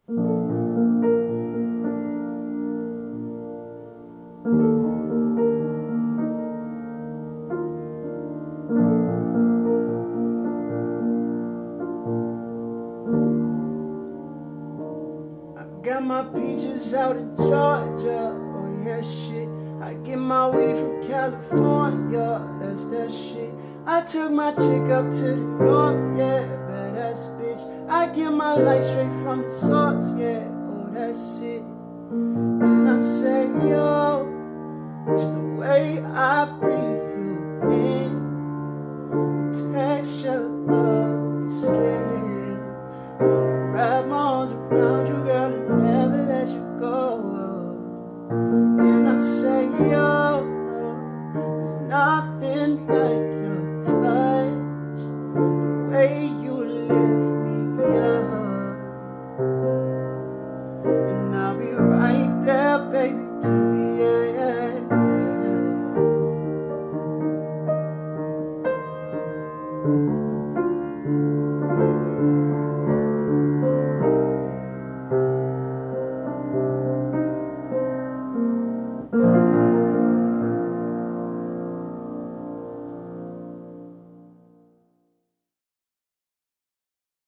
Got my peaches out of Georgia, oh yeah shit. I get my weed from California, that's that shit. I took my chick up to the north, yeah, badass bitch. I get my light straight from the source, yeah, oh that's it. And I say, yo, it's the way I breathe you in, the texture of your skin. Wrap my arms around you, girl, and never let you go. And I say, yo, there's nothing like your touch, the way you lift me up. And I'll be right there, baby, to the end. Yeah.